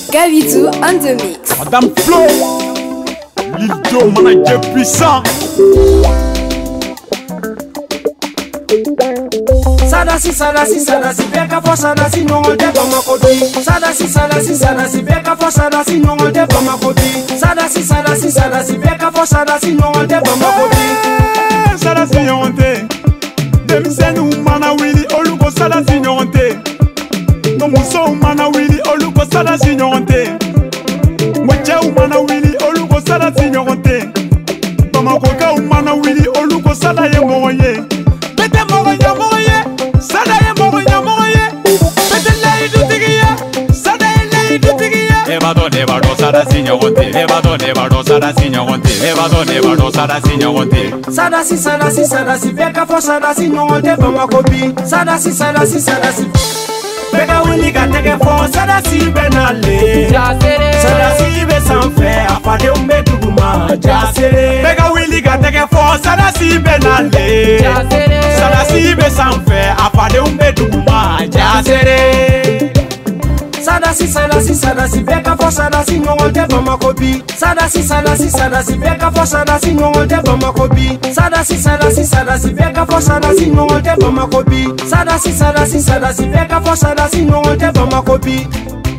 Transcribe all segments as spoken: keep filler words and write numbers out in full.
Gavitou on the mix. Madame Flo, Lildo, manager puissant. Sadasi, sadasi, sadasi, beka for sadasi, no one de bama kodi. Sadasi, sadasi, sadasi, beka for sadasi, no one de bama kodi. Sadasi, sadasi, sadasi, beka for sadasi, no one de bama kodi. Sadasi nyonte, demisenu mana wili oluko sadasi nyonte. No muso mana wili oluko sadasi nyonte. Mweche umana wili oluko sadasi nyonte. Bama koka umana wili oluko sadaye moye. Bete moye moye. Sadaye moye moye. Bete lei du tigiya. Sadaye lei du tigiya. Evado nevado sadasi nyonte. Evado nevado sadasi nyonte. Evado nevado sadasi nyonte. Sadasi, sadasi, sadasi, beka for sadasi, no one de bama kobi. Sadasi, sadasi, sadasi. Beka wili gateke for sadasi benale. Sadasi be sanfe apade umbe duguma. Beka wili gateke for sadasi benale. Sadasi be sanfe apade umbe duguma. Jasere. Sadasi, sadasi, sadasi, beka for sadasi, no one de bama kobi. Sadasi, sadasi, sadasi, beka for sadasi, no one de bama kobi. Sadasi, sadasi, sadasi, beka for sadasi, no one de bama kobi. Sadasi, sadasi, sadasi, beka for sadasi, no one de bama kobi.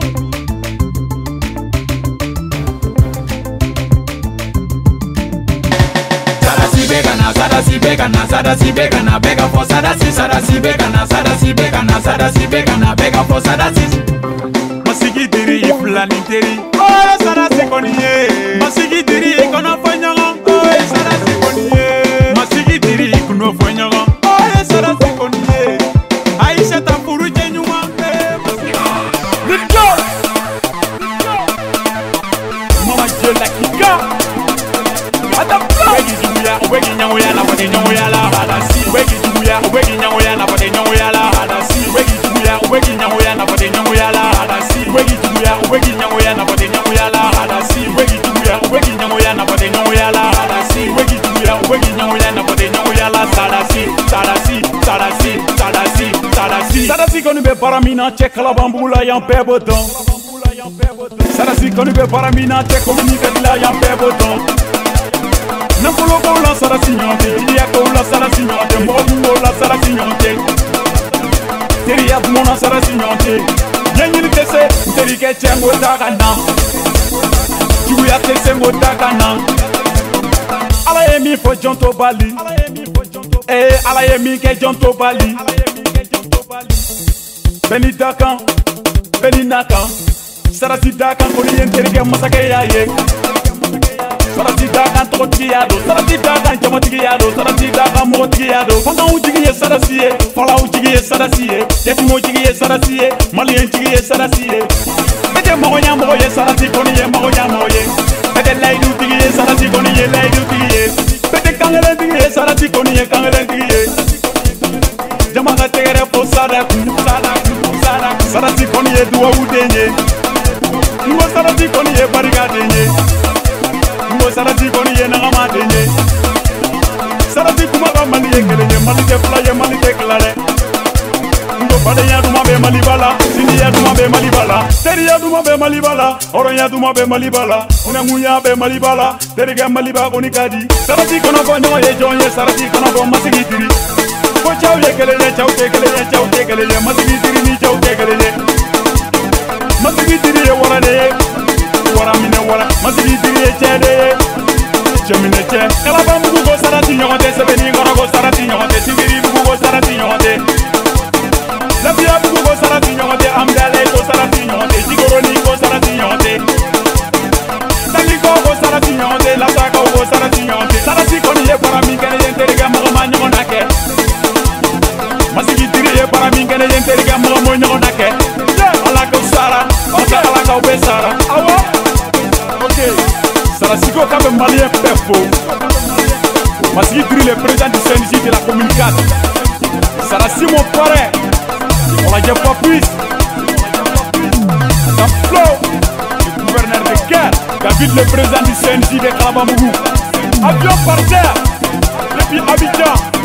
Sadasi begana, sadasi begana, sadasi begana, bega for sadasi, sadasi begana, sadasi begana, sadasi begana, bega for sadasi. Masigi diri iflani diri. Oh, sadasi koniye. Masigi diri ikono fanyaga. Oh, sadasi koniye. Masigi diri ikono fanyaga. Oh, sadasi koniye. Aisha tampuru jenyuma. Let's go. Mama Jola Kika. Madame Flo. Wegi juya, wegi nyawoya na wegi nyawoya la halasi. Wegi juya, wegi nyawoya na wegi nyawoya la halasi. Wegi juya, wegi nyawoya na wegi nyawoya la halasi. Wegi juya, wegi nyawoya na wegi nyawoya la halasi. Wegi juya, wegi nyawoya na wegi nyawoya la halasi. Wegi juya, wegi nyawoya na wegi nyawoya la salasi. Salasi, salasi, salasi, salasi. Salasi konu be paramina che kalabambula yan peboton. Salasi konu be paramina che komunika dila yan peboton. Nampolo ko la salasi nyonte, dia ko la salasi nyonte, mo la salasi nyonte. Teria mona salasi nyonte. Yengini tese, terike chengo takana. Juya tese ngo takana. Ala yemi fo jonto bali. Eh, ala yemi ke jonto bali. Beni dakan, beni nakan. Sarasi dakan ko yen terike masake ya ye. Sarasi dakan to tiyado, sarasi dakan jama tiyado, sarasi dakan mo tiyado. Fanga ujigi ye sarasi ye, fala ujigi ye sarasi ye, yeti mo ujigi ye sarasi ye, mali ujigi ye sarasi ye. Bete mo nya mo ye sarasi koni ye mo nya mo ye. Bete laidu ujigi ye sarasi koni ye laidu ujigi ye. Bete kangere ujigi ye sarasi koni ye kangere ujigi ye. Jama ga tegere fo sada ku sada ku sada. Sarasi koni ye duwa udenye. Ngo sarasi koni ye bariga denye. Ngo sarati koni ye na ma denye. Sarati kuma ba mali ye keleye mali te fla ye mali te klare. Ngo bade ya duma be mali bala, sini ya duma be mali bala, teri ya duma be mali bala, oro ya duma be mali bala, una muya be mali bala, teri ga mali ba koni kadi. Sarati kono ko nyo ye jonye, sarati kono ko masigi diri. Ko chaw ye keleye chaw te keleye chaw te keleye masigi diri ni chaw te keleye. Masigi diri ye wala de. Wara mine wara, masigi diri ye chede. Chemine che, kalaba mugu go sarati nyonte, sebeni ngoro go sarati nyonte, singiri mugu go sarati nyonte. Labia mugu go sarati nyonte, amdale go sarati nyonte, jigoroni go sarati nyonte. Saliko go sarati nyonte, lasaka go sarati nyonte. Sarati koni ye para mingene ye teriga mo ma nyonake. Masigi diri ye para mingene ye teriga mo mo nyonake. Ala ko sara, ala ko be sara. Awo. Okay. Sarasiko kabe malien pefo. Masigi diri le président du C N J de la communication. Sarasi mon frère. On la pas plus. Madame Flo, le gouverneur de guerre. David le président du C N J de Kalabamougou. Avion par terre. Depuis Abidjan.